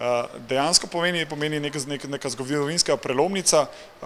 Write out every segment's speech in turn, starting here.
Dejansko pomeni neka zgodovinska prelomnica.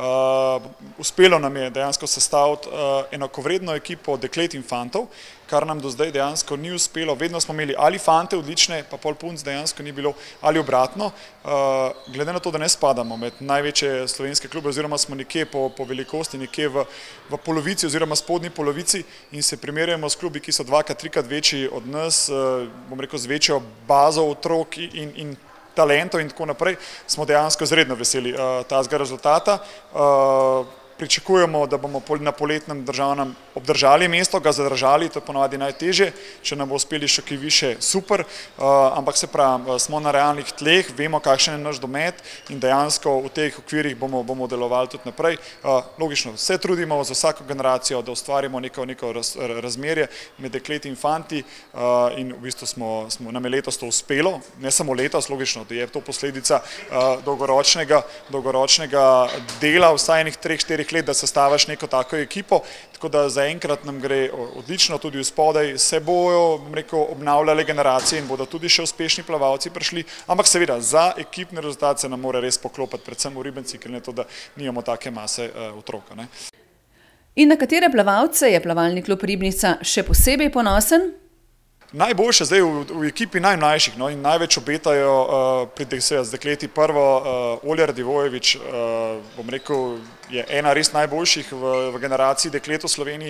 Uspelo nam je dejansko sestaviti enakovredno ekipo deklet in fantov, kar nam do zdaj dejansko ni uspelo. Vedno smo imeli ali fante odlične, pa pol punc dejansko ni bilo, ali obratno. Glede na to, da ne spadamo med največje slovenske klube, oziroma smo nekje po velikosti, nekje v polovici oziroma spodnji polovici in se primerjamo s klubi, ki so dvakrat, trikrat večji od nas, bom rekel, z večjo bazo otrok in talentov in tako naprej, smo dejansko izredno veseli tazga rezultata. Pričakujemo, da bomo na poletnem državnem obdržali mesto, ga zadržali, to je ponavadi najtežje, če nam bo uspeli še kaj više, super, ampak se pravi, smo na realnih tleh, vemo, kakšen je naš domet in dejansko v teh okvirih bomo delovali tudi naprej. Logično, se trudimo za vsako generacijo, da ustvarimo neko razmerje med dekleti in fanti in v bistvu nam je letos to uspelo, ne samo letos, logično, da je to posledica dolgoročnega dela, vsaj enih 3-4 let, da sestaviš neko tako ekipo, tako da zaenkrat nam gre odlično, tudi spodaj se bojo, bom rekel, obnavljale generacije in bodo tudi še uspešni plavalci prišli, ampak seveda za ekipni rezultat se nam mora res poklopiti, predvsem v Ribenci, ker ne to, da nimamo take mase otroka. In na katere plavalce je plavalni klub Ribnica še posebej ponosen? Najboljše zdaj v ekipi najmlajših in največ obetajo z dekleti prvo Olja Radivojevič, bom rekel, je ena res najboljših v generaciji deklet v Sloveniji,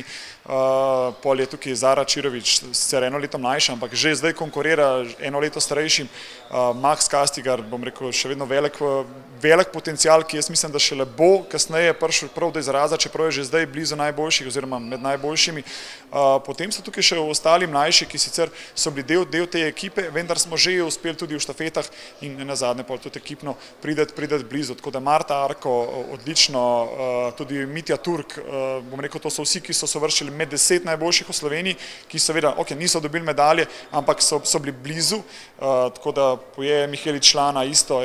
pol je tukaj Zara Čirovič, sicer eno leto mlajša, ampak že zdaj konkurira eno leto starejšim, Max Kastigar, bom rekel, še vedno velik potencial, ki jaz mislim, da šele bo kasneje prišel prav do izraza, čeprav je že zdaj blizu najboljših oziroma med najboljšimi. Potem so tukaj še ostali mlajši, ki sicer so bili del te ekipe, vendar smo že uspeli tudi v štafetah in nazadnje pol tudi ekipno prideti blizu, tako da Marta Arko odlično, tudi Mitja Turk, bom rekel, to so vsi, ki so se uvrščali med 10 najboljših v Sloveniji, ki seveda, niso dobili medalje, ampak so bili blizu, tako da poje Mihelič Lana isto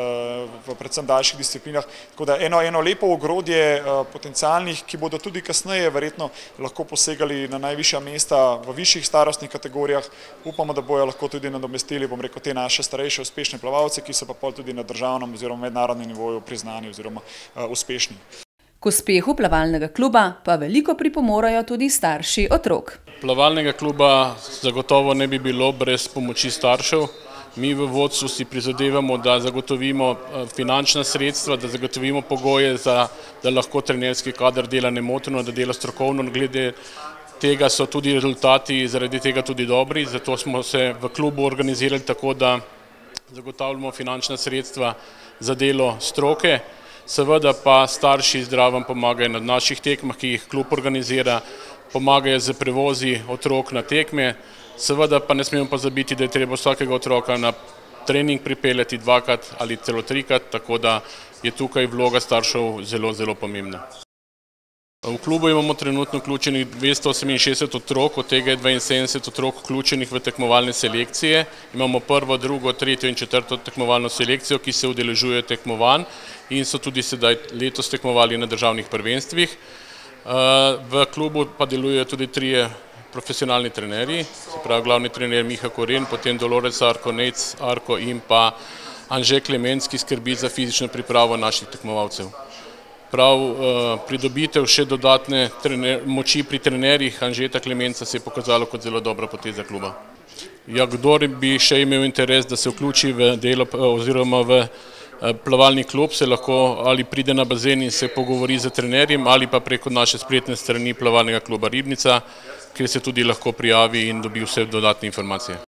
v predvsem daljših disciplinah, tako da eno lepo ogrodje potencialnih, ki bodo tudi kasneje verjetno lahko posegali na najvišja mesta v višjih starostnih kategorijah. Upamo, da bojo lahko tudi nadomestili, bom rekel, te naše starejše uspešne plavalce, ki so pa pol tudi na državnem oziroma mednarodnem nivoju priznani oziroma uspešni. K uspehu plavalnega kluba pa veliko pripomorajo tudi starši otrok. Plavalnega kluba zagotovo ne bi bilo brez pomoči staršev. Mi v vodstvu si prizadevamo, da zagotovimo finančna sredstva, da zagotovimo pogoje, da lahko trenerski kader dela nemoteno, da dela strokovno. Glede tega so tudi rezultati zaradi tega tudi dobri, zato smo se v klubu organizirali tako, da zagotavljamo finančna sredstva za delo stroke. Seveda pa starši zdravo pomagajo na naših tekmah, ki jih klub organizira, pomagajo z prevozi otrok na tekme. Seveda pa ne smemo pozabiti, da je treba vsakega otroka na trening pripeljati 2-krat ali celo 3-krat, tako da je tukaj vloga staršev zelo pomembna. V klubu imamo trenutno vključenih 268 otrok, od tega je 72 otrok vključenih v tekmovalne selekcije. Imamo prvo, drugo, tretjo in četrto tekmovalno selekcijo, ki se udeležujejo tekmovanj in so tudi sedaj letos tekmovali na državnih prvenstvih. V klubu pa delujejo tudi 3 profesionalni trenerji, se pravi glavni trener Miha Koren, potem Dolores Arko, Nec Arko in pa Anže Klemenc, ki skrbi za fizično pripravo naših tekmovalcev. Prav pridobitev še dodatne moči pri trenerjih Anžeta Klemenca se je pokazalo kot zelo dobra poteza kluba. Kdor bi še imel interes, da se vključi v delo oziroma v plavalni klub, se lahko ali pride na bazen in se pogovori z trenerjem ali pa preko naše spletne strani plavalnega kluba Ribnica, kjer se tudi lahko prijavi in dobi vse dodatne informacije.